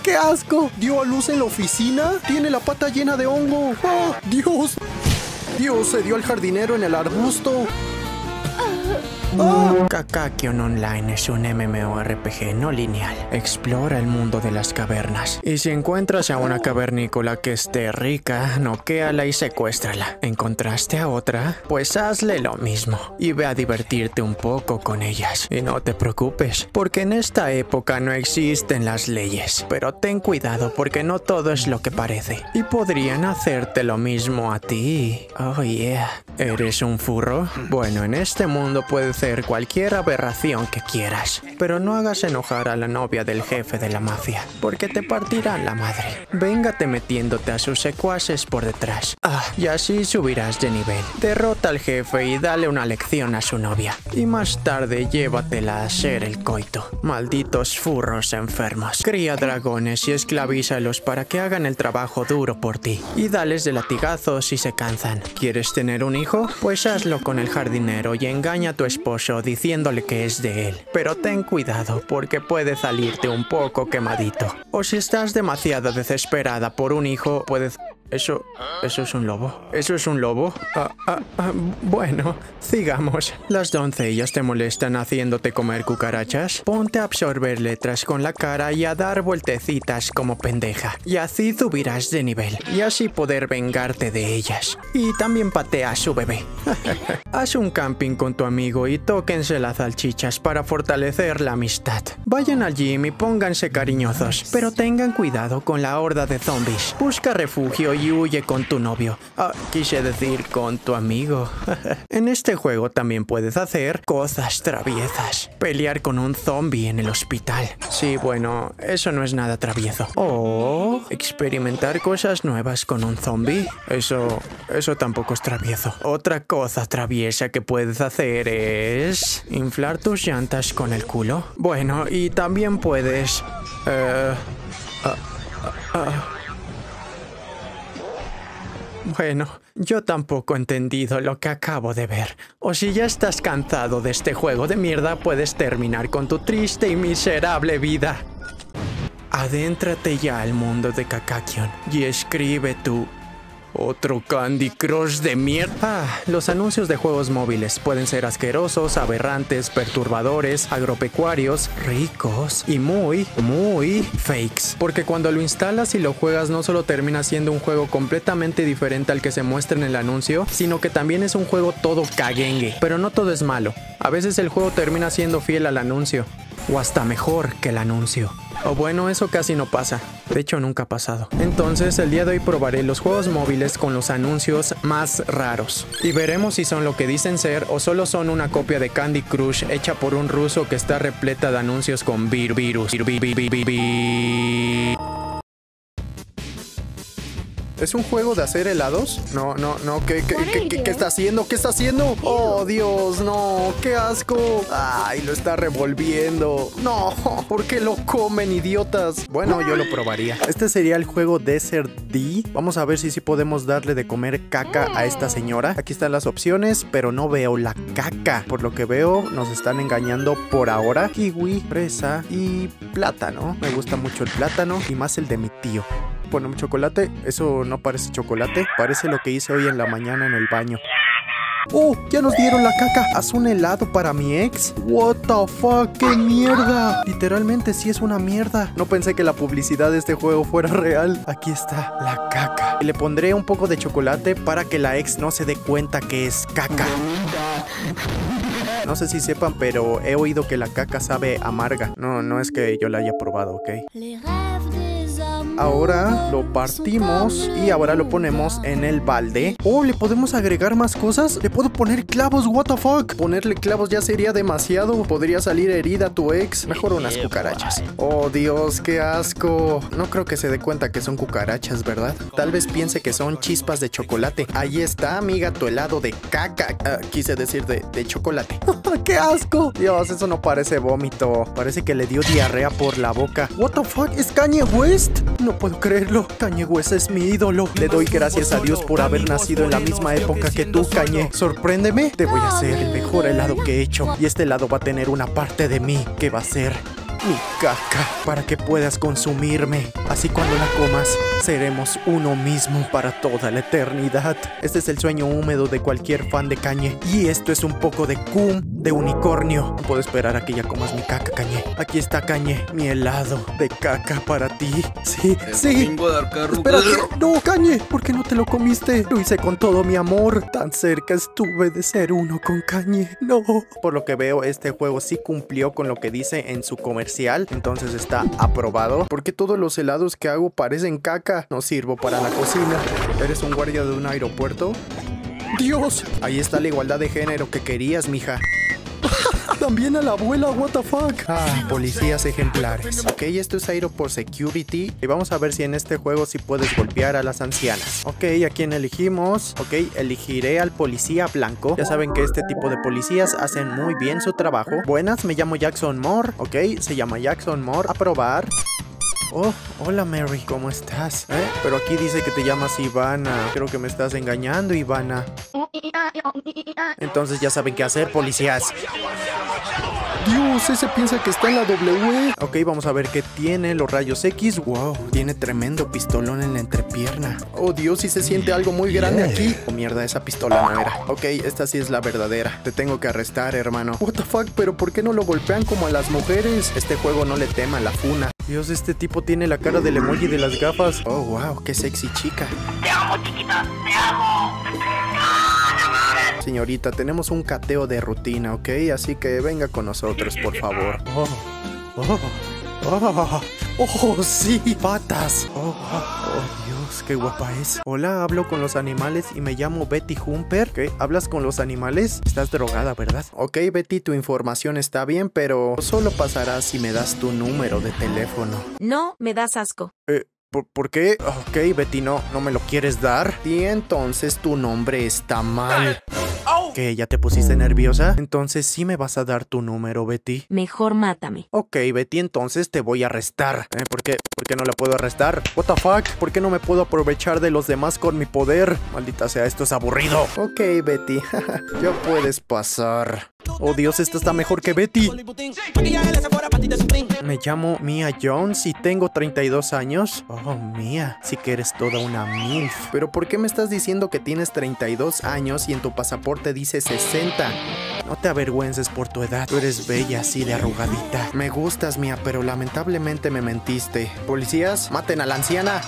¡Qué asco! ¿Dio a luz en la oficina? Tiene la pata llena de hongo. ¡Oh, Dios! Dios, se dio al jardinero en el arbusto. Kakakion Online es un MMORPG no lineal. Explora el mundo de las cavernas. Y si encuentras a una cavernícola que esté rica, noquéala y secuéstrala. ¿Encontraste a otra? Pues hazle lo mismo. Y ve a divertirte un poco con ellas. Y no te preocupes, porque en esta época no existen las leyes. Pero ten cuidado porque no todo es lo que parece. Y podrían hacerte lo mismo a ti. Oh yeah. ¿Eres un furro? Bueno, en este mundo puede ser cualquier aberración que quieras, pero no hagas enojar a la novia del jefe de la mafia, porque te partirán la madre. Véngate metiéndote a sus secuaces por detrás. Y así subirás de nivel. Derrota al jefe y dale una lección a su novia. Y más tarde llévatela a hacer el coito. Malditos furros enfermos. Cría dragones y esclavízalos para que hagan el trabajo duro por ti. Y dales de latigazos si se cansan. ¿Quieres tener un hijo? Pues hazlo con el jardinero y engaña a tu esposo diciéndole que es de él. Pero ten cuidado porque puede salirte un poco quemadito. O si estás demasiado desesperada por un hijo, puedes... ¿Eso es un lobo? ¿Eso es un lobo? Bueno, sigamos. ¿Las doncellas te molestan haciéndote comer cucarachas? Ponte a absorber letras con la cara y a dar vueltecitas como pendeja. Y así subirás de nivel. Y así poder vengarte de ellas. Y también patea a su bebé. Haz un camping con tu amigo y tóquense las salchichas para fortalecer la amistad. Vayan al gym y pónganse cariñosos. Pero tengan cuidado con la horda de zombies. Busca refugio y huye con tu novio. Quise decir con tu amigo. En este juego también puedes hacer cosas traviesas. Pelear con un zombie en el hospital. Sí, bueno, eso no es nada travieso. O experimentar cosas nuevas con un zombie. Eso tampoco es travieso. Otra cosa traviesa que puedes hacer es inflar tus llantas con el culo. Bueno, y también puedes... Bueno, yo tampoco he entendido lo que acabo de ver. O si ya estás cansado de este juego de mierda, puedes terminar con tu triste y miserable vida. Adéntrate ya al mundo de Kakakion y escribe tu... ¿Otro Candy Crush de mierda? Los anuncios de juegos móviles pueden ser asquerosos, aberrantes, perturbadores, agropecuarios, ricos y muy fakes. Porque cuando lo instalas y lo juegas no solo termina siendo un juego completamente diferente al que se muestra en el anuncio, sino que también es un juego todo caguengue. Pero no todo es malo. A veces el juego termina siendo fiel al anuncio. O hasta mejor que el anuncio. O bueno, eso casi no pasa. De hecho, nunca ha pasado. Entonces, el día de hoy probaré los juegos móviles con los anuncios más raros. Y veremos si son lo que dicen ser o solo son una copia de Candy Crush hecha por un ruso que está repleta de anuncios con virus. ¿Es un juego de hacer helados? No. ¿Qué está haciendo? ¿Qué está haciendo? ¡Oh, Dios! ¡No! ¡Qué asco! ¡Ay, lo está revolviendo! ¡No! ¿Por qué lo comen, idiotas? Bueno, yo lo probaría. Este sería el juego Desert D. Vamos a ver si sí podemos darle de comer caca a esta señora. Aquí están las opciones, pero no veo la caca. Por lo que veo, nos están engañando por ahora. Kiwi, fresa y plátano. Me gusta mucho el plátano y más el de mi tío. Ponemos chocolate. Eso no parece chocolate. Parece lo que hice hoy en la mañana en el baño. ¡Oh! ¡Ya nos dieron la caca! ¿Haz un helado para mi ex? ¿What the fuck? ¡Qué mierda! Literalmente sí es una mierda. No pensé que la publicidad de este juego fuera real. Aquí está la caca. Le pondré un poco de chocolate para que la ex no se dé cuenta que es caca. No sé si sepan, pero he oído que la caca sabe amarga. No es que yo la haya probado, ¿ok? Ahora lo partimos y ahora lo ponemos en el balde. Oh, ¿le podemos agregar más cosas? ¿Le puedo poner clavos? What the fuck? Ponerle clavos ya sería demasiado. Podría salir herida tu ex. Mejor unas cucarachas. Oh, Dios, qué asco. No creo que se dé cuenta que son cucarachas, ¿verdad? Tal vez piense que son chispas de chocolate. Ahí está, amiga, tu helado de caca. Quise decir de chocolate. ¡Qué asco! Dios, eso no parece vómito. Parece que le dio diarrea por la boca. What the fuck? ¿Es Kanye West? No puedo creerlo. Kanye West es mi ídolo. Le doy gracias a Dios por haber nacido en la misma época que tú, Kanye. Sorpréndeme. Te voy a hacer el mejor helado que he hecho. Y este helado va a tener una parte de mí que va a ser mi caca para que puedas consumirme. Así cuando la comas, seremos uno mismo para toda la eternidad. Este es el sueño húmedo de cualquier fan de Kanye. Y esto es un poco de cum de unicornio. No puedo esperar a que ya comas mi caca, Kanye. Aquí está, Kanye, mi helado de caca para ti. Sí, sí. Espera, no, Kanye, ¿por qué no te lo comiste? Lo hice con todo mi amor. Tan cerca estuve de ser uno con Kanye. No. Por lo que veo, este juego sí cumplió con lo que dice en su comercial. Entonces está aprobado. Porque todos los helados que hago parecen caca. No sirvo para la cocina. ¿Eres un guardia de un aeropuerto? ¡Dios! Ahí está la igualdad de género que querías, mija. También a la abuela, what the fuck. Policías ejemplares. Ok, esto es Aeroport Security. Y vamos a ver si en este juego sí puedes golpear a las ancianas. Ok, ¿a quién elegimos? Ok, elegiré al policía blanco. Ya saben que este tipo de policías hacen muy bien su trabajo. Buenas, me llamo Jackson Moore. Ok, se llama Jackson Moore. Aprobar. Oh, hola Mary, ¿cómo estás? Pero aquí dice que te llamas Ivana. Creo que me estás engañando, Ivana. Entonces ya saben qué hacer, policías. Dios, ese piensa que está en la W. Ok, vamos a ver qué tiene los rayos X. Wow, tiene tremendo pistolón en la entrepierna. Oh Dios, sí se siente algo muy grande aquí. Oh mierda, esa pistola no era. Ok, esta sí es la verdadera. Te tengo que arrestar, hermano. What the fuck, pero ¿por qué no lo golpean como a las mujeres? Este juego no le tema a la funa. Dios, este tipo tiene la cara del emoji de las gafas. Oh, wow, qué sexy chica. Te amo, chiquita, te amo. Señorita, tenemos un cateo de rutina, ¿ok? Así que venga con nosotros, por favor. Oh, sí, patas. Oh, Dios, qué guapa es. Hola, hablo con los animales y me llamo Betty Humper. ¿Qué? ¿Hablas con los animales? Estás drogada, ¿verdad? Ok, Betty, tu información está bien, pero solo pasará si me das tu número de teléfono. No, me das asco. ¿Por qué? Ok, Betty, no me lo quieres dar. Y entonces tu nombre está mal. ¿Qué? ¿Ya te pusiste nerviosa? Entonces sí me vas a dar tu número, Betty. Mejor mátame. Ok, Betty, entonces te voy a arrestar. ¿Por qué no la puedo arrestar? What the fuck? ¿Por qué no me puedo aprovechar de los demás con mi poder? Maldita sea, esto es aburrido. Ok, Betty, ya puedes pasar. Oh Dios, esta está mejor que Betty. Me llamo Mia Jones y tengo 32 años. Oh, Mia, sí que eres toda una MILF. Pero ¿por qué me estás diciendo que tienes 32 años y en tu pasaporte dice 60? No te avergüences por tu edad. Tú eres bella así de arrugadita. Me gustas, Mia, pero lamentablemente me mentiste. Policías, maten a la anciana.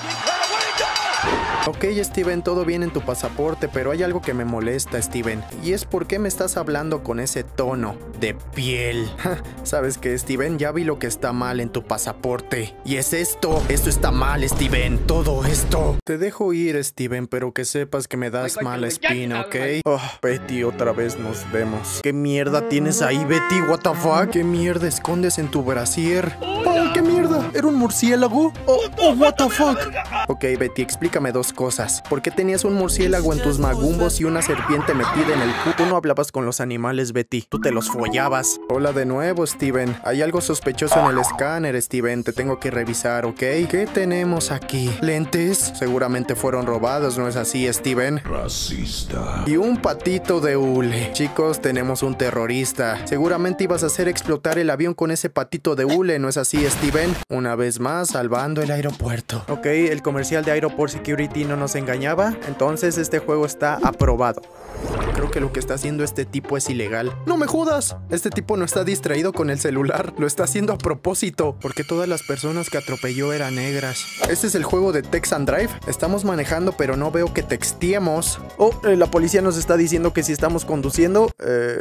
Ok, Steven, todo bien en tu pasaporte, pero hay algo que me molesta, Steven. Y es por qué me estás hablando con ese tono de piel. ¿Sabes qué, Steven? Ya vi lo que está mal en tu pasaporte. Y es esto. Esto está mal, Steven. Todo esto. Te dejo ir, Steven, pero que sepas que me das mala espina, ¿ok? Oh, Betty, otra vez nos vemos. ¿Qué mierda tienes ahí, Betty? What the fuck? ¿Qué mierda escondes en tu brasier? ¡Oh, qué mierda! ¿Era un murciélago? Oh, what the fuck? Ok, Betty, explícame dos cosas. ¿Por qué tenías un murciélago en tus magumbos y una serpiente metida en el culo? Tú no hablabas con los animales, Betty. Tú te los follabas. Hola de nuevo, Steven. Hay algo sospechoso en el escáner, Steven. Te tengo que revisar, ¿ok? ¿Qué tenemos aquí? ¿Lentes? Seguramente fueron robados, ¿no es así, Steven? Racista. Y un patito de hule. Chicos, tenemos un terrorista. Seguramente ibas a hacer explotar el avión con ese patito de hule, ¿no es así, Steven? Una vez más, salvando el aeropuerto. Ok, el comercial de Aeroport Security no nos engañaba. Entonces este juego está aprobado. Creo que lo que está haciendo este tipo es ilegal. ¡No me jodas! Este tipo no está distraído con el celular. Lo está haciendo a propósito. Porque todas las personas que atropelló eran negras. Este es el juego de Text and Drive. Estamos manejando, pero no veo que texteemos. Oh, la policía nos está diciendo que si estamos conduciendo.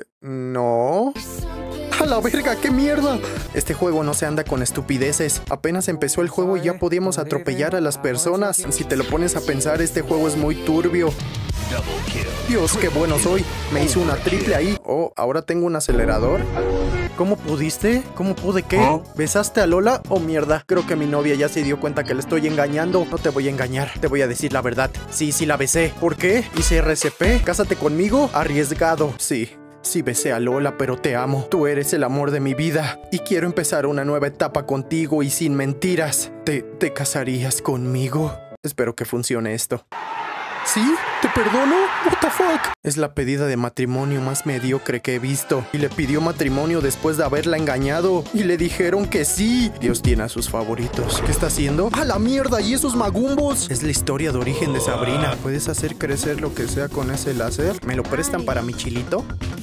No. ¡A la verga! ¡Qué mierda! Este juego no se anda con estupideces. Apenas empezó el juego y ya podíamos atropellar a las personas. Si te lo pones a pensar, este juego es muy turbio. Dios, qué bueno soy. Me hizo una triple ahí. Oh, ahora tengo un acelerador. ¿Cómo pudiste? ¿Cómo pude qué? ¿Besaste a Lola? Oh, mierda. Creo que mi novia ya se dio cuenta que le estoy engañando. No te voy a engañar. Te voy a decir la verdad. Sí, la besé. ¿Por qué? ¿Hice RCP? ¿Cásate conmigo? Arriesgado. Sí, besé a Lola, pero te amo. Tú eres el amor de mi vida. Y quiero empezar una nueva etapa contigo y sin mentiras. ¿Te casarías conmigo? Espero que funcione esto. ¿Sí? ¿Te perdono? What the fuck? Es la pedida de matrimonio más mediocre que he visto. Y le pidió matrimonio después de haberla engañado. Y le dijeron que sí. Dios tiene a sus favoritos. ¿Qué está haciendo? ¡A la mierda! ¿Y esos magumbos? Es la historia de origen de Sabrina. ¿Puedes hacer crecer lo que sea con ese láser? ¿Me lo prestan para mi chilito?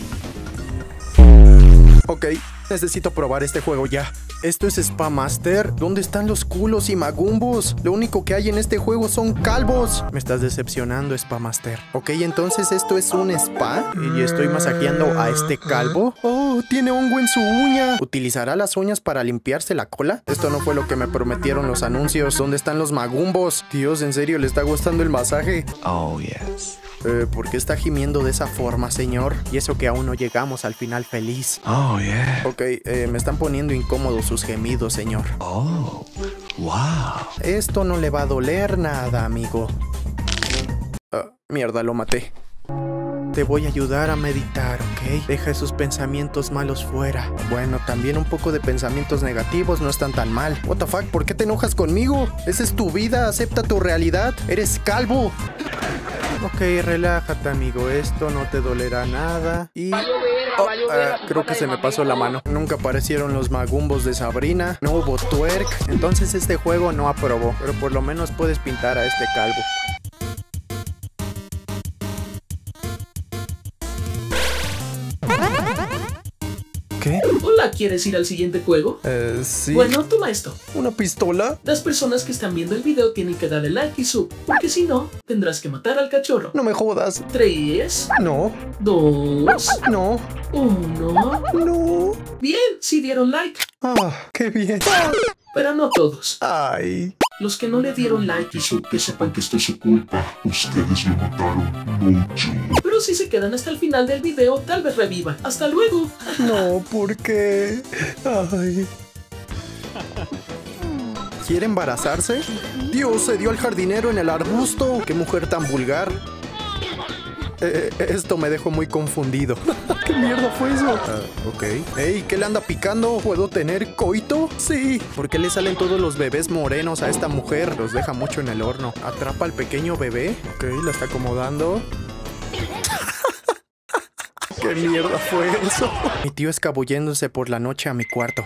Ok, necesito probar este juego ya. Esto es Spa Master. ¿Dónde están los culos y magumbos? Lo único que hay en este juego son calvos. Me estás decepcionando, Spa Master. Ok, entonces esto es un spa. Y estoy masajeando a este calvo. Oh, tiene hongo en su uña. ¿Utilizará las uñas para limpiarse la cola? Esto no fue lo que me prometieron los anuncios. ¿Dónde están los magumbos? Dios, ¿en serio le está gustando el masaje? Oh, yes. ¿Por qué está gimiendo de esa forma, señor? Y eso que aún no llegamos al final feliz. Oh, yeah. Ok, me están poniendo incómodos sus gemidos, señor. Oh, wow. Esto no le va a doler nada, amigo. Mierda, lo maté. Te voy a ayudar a meditar, ¿ok? Deja esos pensamientos malos fuera. Bueno, también un poco de pensamientos negativos no están tan mal. What the fuck, ¿por qué te enojas conmigo? Esa es tu vida, acepta tu realidad. Eres calvo. Ok, relájate, amigo. Esto no te dolerá nada. Y... creo que se me pasó la mano. Nunca aparecieron los magumbos de Sabrina. No hubo twerk. Entonces este juego no aprobó. Pero por lo menos puedes pintar a este calvo. ¿Qué? Hola, ¿quieres ir al siguiente juego? Sí. Bueno, toma esto. ¿Una pistola? Las personas que están viendo el video tienen que darle like y sub, porque si no, tendrás que matar al cachorro. No me jodas. 3, No. 2, No. 1. No. Bien, sí dieron like, Qué bien. pero no todos. Ay. Los que no le dieron like y sub, que sepan que Esto es su culpa. Ustedes lo mataron, no yo. pero si se quedan hasta el final del video, tal vez revivan. ¡Hasta luego! No, ¿por qué? Ay. ¿Quiere embarazarse? Dios, se dio al jardinero en el arbusto. ¡Qué mujer tan vulgar! Esto me dejó muy confundido. ¿Qué mierda fue eso? Ok. Ey, ¿qué le anda picando? ¿Puedo tener coito? Sí. ¿Por qué le salen todos los bebés morenos a esta mujer? Los deja mucho en el horno. Atrapa al pequeño bebé. Ok, la está acomodando. ¿Qué mierda fue eso? Mi tío escabulléndose por la noche a mi cuarto.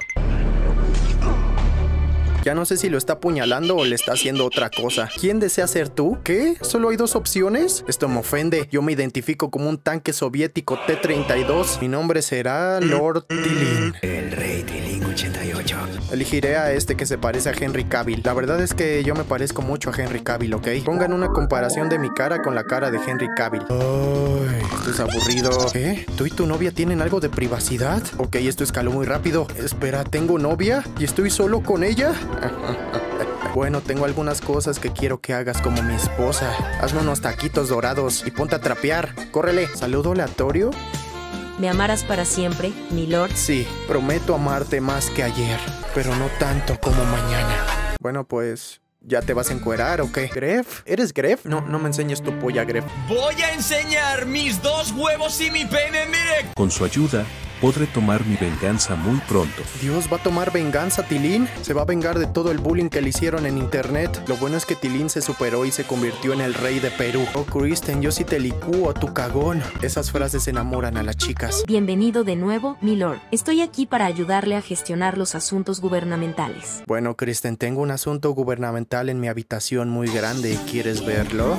Ya no sé si lo está apuñalando o le está haciendo otra cosa. ¿Quién desea ser tú? ¿Qué? ¿Solo hay dos opciones? Esto me ofende. Yo me identifico como un tanque soviético T-32. Mi nombre será Lord Tilín. El Rey Tilín 88. Elegiré a este que se parece a Henry Cavill. La verdad es que yo me parezco mucho a Henry Cavill, ¿ok? Pongan una comparación de mi cara con la cara de Henry Cavill. Ay, esto es aburrido. ¿Qué? ¿Tú y tu novia tienen algo de privacidad? Ok, esto escaló muy rápido. Espera, ¿tengo novia? ¿Y estoy solo con ella? Bueno, tengo algunas cosas que quiero que hagas como mi esposa. Hazme unos taquitos dorados y ponte a trapear. Córrele. ¿Saludo aleatorio? ¿Me amarás para siempre, mi lord? Sí, prometo amarte más que ayer, pero no tanto como mañana. Bueno, pues... ¿ya te vas a encuerar o qué? ¿Gref? ¿Eres Gref? No, no me enseñes tu polla, Gref. Voy a enseñar mis 2 huevos y mi pene en directo. Con su ayuda, podré tomar mi venganza muy pronto. Dios, ¿va a tomar venganza, Tilín? Se va a vengar de todo el bullying que le hicieron en internet. Lo bueno es que Tilín se superó y se convirtió en el rey de Perú. Oh, Kristen, yo sí te licúo, tu cagón. Esas frases enamoran a las chicas. Bienvenido de nuevo, mi lord. Estoy aquí para ayudarle a gestionar los asuntos gubernamentales. Bueno, Kristen, tengo un asunto gubernamental en mi habitación muy grande. ¿Quieres verlo?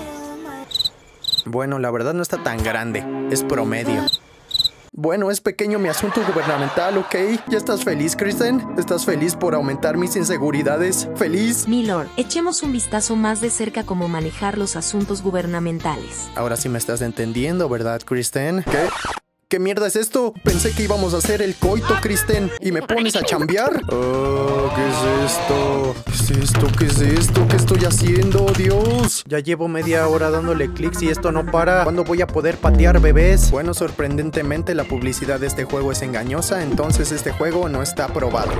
Bueno, la verdad no está tan grande. Es promedio. Bueno, es pequeño mi asunto gubernamental, ¿ok? ¿Ya estás feliz, Kristen? ¿Estás feliz por aumentar mis inseguridades? ¿Feliz? Mi lord, echemos un vistazo más de cerca cómo manejar los asuntos gubernamentales. Ahora sí me estás entendiendo, ¿verdad, Kristen? ¿Qué? ¿Qué mierda es esto? Pensé que íbamos a hacer el coito, Kristen. ¿Y me pones a chambear? Oh, ¿qué es esto? ¿Qué es esto? ¿Qué es esto? ¿Qué estoy haciendo? Dios. Ya llevo media hora dándole clics y esto no para. ¿Cuándo voy a poder patear bebés? Bueno, sorprendentemente la publicidad de este juego es engañosa, entonces este juego no está aprobado.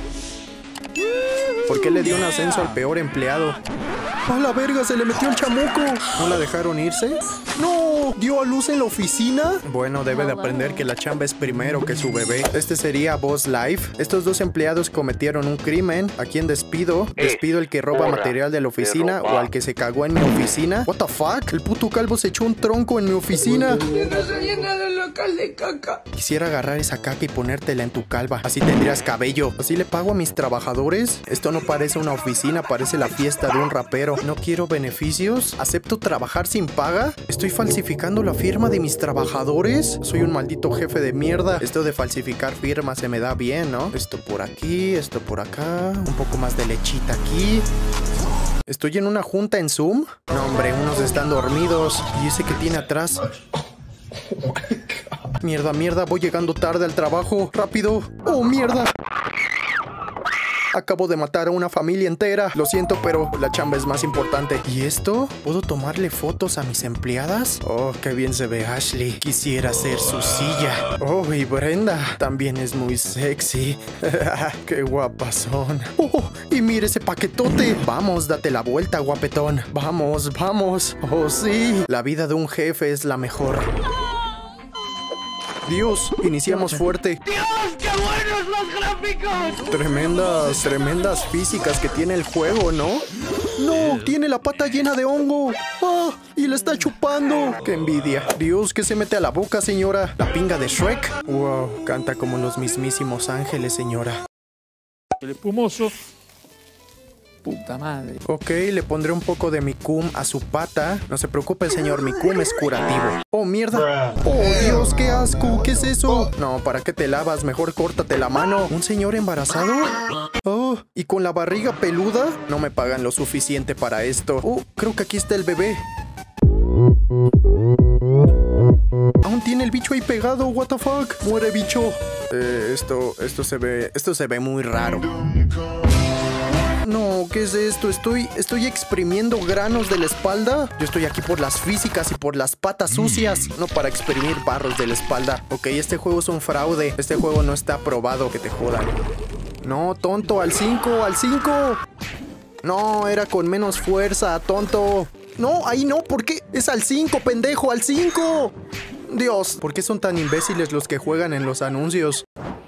¿Por qué le dio un ascenso al peor empleado? ¡A la verga! ¡Se le metió el chamuco! ¿No la dejaron irse? ¡No! no! ¿Dio a luz en la oficina? Bueno, debe de aprender que la chamba es primero que su bebé. Este sería Boss Life. Estos dos empleados cometieron un crimen. ¿A quién despido? ¿Despido al que roba material de la oficina o al que se cagó en mi oficina? What the fuck? El puto calvo se echó un tronco en mi oficina. Quisiera agarrar esa caca y ponértela en tu calva. Así tendrías cabello. ¿Así le pago a mis trabajadores? Esto no parece una oficina, parece la fiesta de un rapero. No quiero beneficios. ¿Acepto trabajar sin paga? ¿Estoy falsificando la firma de mis trabajadores? Soy un maldito jefe de mierda. Esto de falsificar firmas se me da bien, ¿no? Esto por aquí, esto por acá. Un poco más de lechita aquí. ¿Estoy en una junta en Zoom? No, hombre, unos están dormidos. ¿Y ese que tiene atrás? Mierda, mierda, voy llegando tarde al trabajo. ¡Rápido! ¡Oh, mierda! Acabo de matar a una familia entera. Lo siento, pero la chamba es más importante. ¿Y esto? ¿Puedo tomarle fotos a mis empleadas? Oh, qué bien se ve Ashley. Quisiera ser su silla. Oh, y Brenda también es muy sexy. Qué guapas son. Oh, y mire ese paquetote. Vamos, date la vuelta, guapetón. Vamos, vamos. Oh, sí. La vida de un jefe es la mejor. Dios, iniciamos fuerte. ¡Dios, qué buenos los gráficos! Tremendas físicas que tiene el juego, ¿no? ¡No! Tiene la pata llena de hongo. ¡Ah! Y la está chupando. ¡Qué envidia! Dios, ¿qué se mete a la boca, señora? ¿La pinga de Shrek? ¡Wow! Canta como los mismísimos ángeles, señora. El espumoso. Puta madre. Ok, le pondré un poco de mi cum a su pata. No se preocupe, señor, mi cum es curativo. ¡Oh, mierda! ¡Oh, Dios, qué asco! ¿Qué es eso? No, ¿para qué te lavas? Mejor córtate la mano. ¿Un señor embarazado? Oh, ¿y con la barriga peluda? No me pagan lo suficiente para esto. Oh, creo que aquí está el bebé. Aún tiene el bicho ahí pegado, what the fuck. Muere, bicho. Esto se ve muy raro. No, ¿qué es esto? ¿Estoy exprimiendo granos de la espalda? Yo estoy aquí por las físicas y por las patas sucias, no para exprimir barros de la espalda. Ok, este juego es un fraude. Este juego no está aprobado, que te jodan. No, tonto, al 5, al 5. No, era con menos fuerza, tonto. No, ahí no, ¿por qué? Es al 5, pendejo, al 5. Dios, ¿por qué son tan imbéciles los que juegan en los anuncios?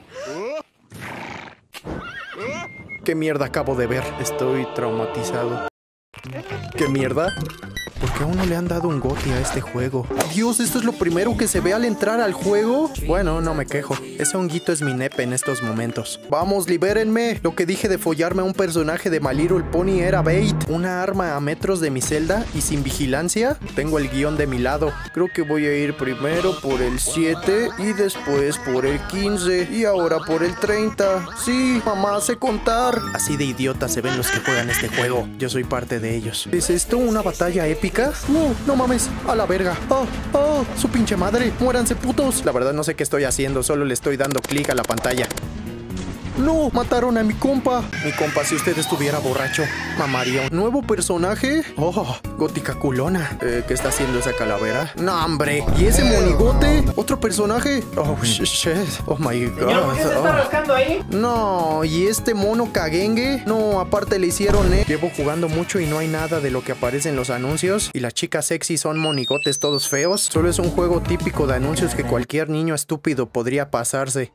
¿Qué mierda acabo de ver? Estoy traumatizado. ¿Qué mierda? ¿Por qué aún no le han dado un GOTY a este juego? Dios, ¿esto es lo primero que se ve al entrar al juego? Bueno, no me quejo. Ese honguito es mi nepe en estos momentos. ¡Vamos, libérenme! Lo que dije de follarme a un personaje de My Little Pony era bait. Una arma a metros de mi celda y sin vigilancia. Tengo el guión de mi lado. Creo que voy a ir primero por el 7 y después por el 15 y ahora por el 30. Sí, mamá, sé contar. Así de idiotas se ven los que juegan este juego. Yo soy parte de ellos. ¿Es esto una batalla épica? No mames, a la verga. Oh, su pinche madre. Muéranse, putos. La verdad no sé qué estoy haciendo, solo le estoy dando clic a la pantalla. No, mataron a mi compa. Mi compa, si usted estuviera borracho, mamaría un nuevo personaje. Oh, gótica culona. ¿Qué está haciendo esa calavera? No, hombre. ¿Y ese monigote? ¿Otro personaje? Oh, shit. Oh, my God. Señor, ¿por qué se está rascando ahí? No, ¿y este mono caguengue? No, aparte le hicieron, Llevo jugando mucho y no hay nada de lo que aparece en los anuncios. Y las chicas sexy son monigotes todos feos. Solo es un juego típico de anuncios que cualquier niño estúpido podría pasarse.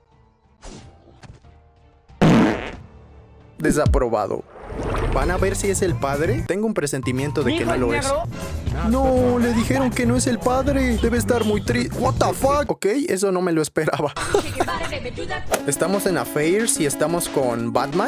Desaprobado. ¿Van a ver si es el padre? Tengo un presentimiento de que no lo es. No, le dijeron que no es el padre. Debe estar muy triste. What the fuck? Ok, eso no me lo esperaba. Estamos en Affairs y estamos con Batman.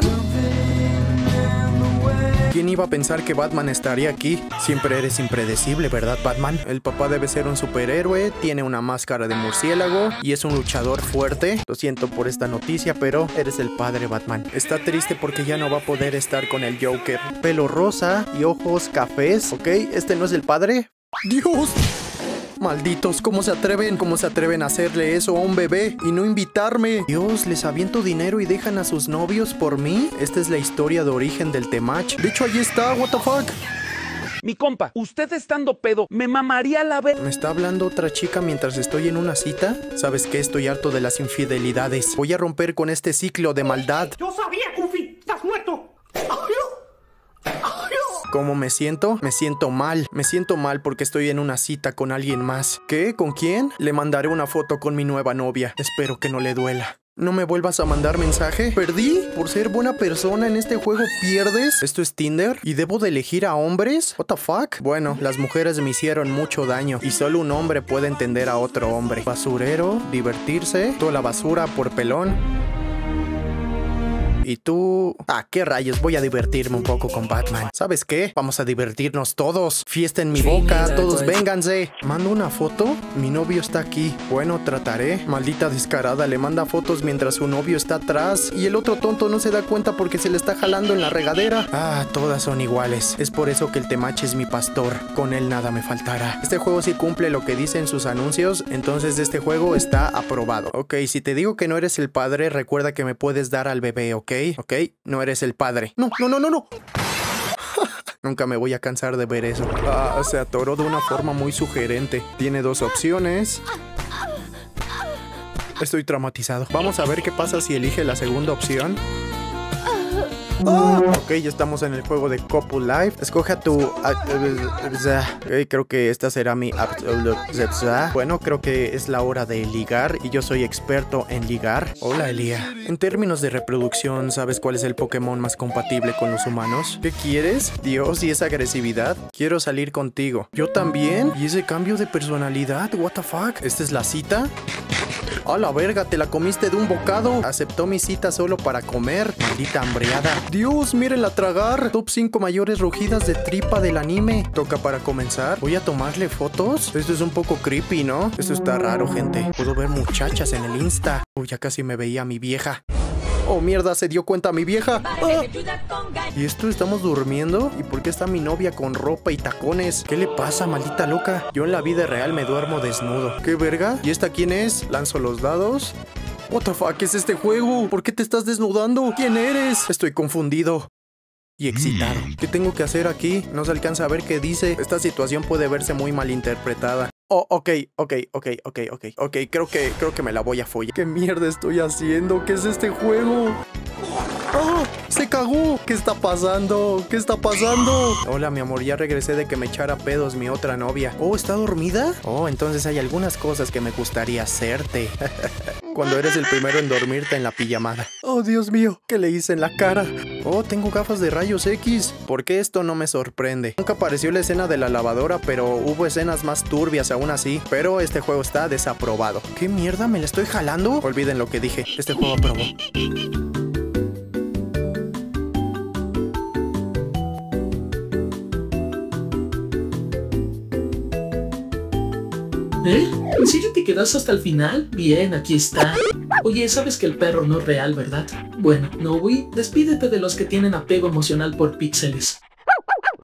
¿Quién iba a pensar que Batman estaría aquí? Siempre eres impredecible, ¿verdad, Batman? El papá debe ser un superhéroe, tiene una máscara de murciélago y es un luchador fuerte. Lo siento por esta noticia, pero eres el padre, Batman. Está triste porque ya no va a poder estar con el Joker. Pelo rosa y ojos cafés, ¿ok? ¿Este no es el padre? ¡Dios! Malditos, ¿cómo se atreven? ¿Cómo se atreven a hacerle eso a un bebé y no invitarme? Dios, ¿les aviento dinero y dejan a sus novios por mí? Esta es la historia de origen del Temach. De hecho, ahí está, what the fuck. Mi compa, usted estando pedo, me mamaría la ¿Me está hablando otra chica mientras estoy en una cita? ¿Sabes qué? Estoy harto de las infidelidades. Voy a romper con este ciclo de maldad. ¡Yo sabía, Goofy! ¡Estás muerto! ¿Cómo me siento? Me siento mal. Me siento mal porque estoy en una cita con alguien más. ¿Qué? ¿Con quién? Le mandaré una foto con mi nueva novia. Espero que no le duela. ¿No me vuelvas a mandar mensaje? ¿Perdí? ¿Por ser buena persona en este juego pierdes? ¿Esto es Tinder? ¿Y debo de elegir a hombres? ¿What the fuck? Bueno, las mujeres me hicieron mucho daño y solo un hombre puede entender a otro hombre. Basurero, divertirse, toda la basura por pelón. ¿Y tú? Ah, qué rayos, voy a divertirme un poco con Batman. ¿Sabes qué? Vamos a divertirnos todos. Fiesta en mi boca, todos vénganse. ¿Mando una foto? Mi novio está aquí. Bueno, trataré. Maldita descarada, le manda fotos mientras su novio está atrás. Y el otro tonto no se da cuenta porque se le está jalando en la regadera. Ah, todas son iguales. Es por eso que el Temache es mi pastor. Con él nada me faltará. Este juego sí cumple lo que dicen sus anuncios, entonces este juego está aprobado. Ok, si te digo que no eres el padre, recuerda que me puedes dar al bebé, ¿ok? ¿Ok? No eres el padre. No. Nunca me voy a cansar de ver eso. Ah, se atoró de una forma muy sugerente. Tiene dos opciones. Estoy traumatizado. Vamos a ver qué pasa si elige la segunda opción. Ok, ya estamos en el juego de Couple Life. Escoge a tu... creo que esta será mi... Bueno, creo que es la hora de ligar y yo soy experto en ligar. Hola, Elia. En términos de reproducción, ¿sabes cuál es el Pokémon más compatible con los humanos? ¿Qué quieres? Dios, ¿y esa agresividad? Quiero salir contigo. ¿Yo también? ¿Y ese cambio de personalidad? ¿What the fuck? ¿Esta es la cita? ¡A la verga! ¿Te la comiste de un bocado? Aceptó mi cita solo para comer. Maldita hambreada. Dios, mírenla tragar. Top 5 mayores rugidas de tripa del anime. Toca para comenzar. Voy a tomarle fotos. Esto es un poco creepy, ¿no? Esto está raro, gente. Puedo ver muchachas en el Insta. Uy, ya casi me veía mi vieja. Oh, mierda, se dio cuenta mi vieja. ¡Ah! ¿Y esto? ¿Estamos durmiendo? ¿Y por qué está mi novia con ropa y tacones? ¿Qué le pasa, maldita loca? Yo en la vida real me duermo desnudo. ¿Qué verga? ¿Y esta quién es? Lanzo los dados. What the fuck, ¿qué es este juego? ¿Por qué te estás desnudando? ¿Quién eres? Estoy confundido y excitado. ¿Qué tengo que hacer aquí? No se alcanza a ver qué dice. Esta situación puede verse muy malinterpretada. Oh, ok, creo que me la voy a follar. ¿Qué mierda estoy haciendo? ¿Qué es este juego? ¡Oh! ¡Se cagó! ¿Qué está pasando? ¿Qué está pasando? Hola, mi amor, ya regresé de que me echara pedos mi otra novia. Oh, ¿está dormida? Oh, entonces hay algunas cosas que me gustaría hacerte. Cuando eres el primero en dormirte en la pijamada. Oh, Dios mío, ¿qué le hice en la cara? Oh, tengo gafas de rayos X. ¿Por qué esto no me sorprende? Nunca apareció la escena de la lavadora, pero hubo escenas más turbias aún así. Pero este juego está desaprobado. ¿Qué mierda? ¿Me la estoy jalando? Olviden lo que dije. Este juego aprobó. ¿Eh? ¿En serio te quedas hasta el final? Bien, aquí está. Oye, sabes que el perro no es real, ¿verdad? Bueno, Nowi, despídete de los que tienen apego emocional por píxeles.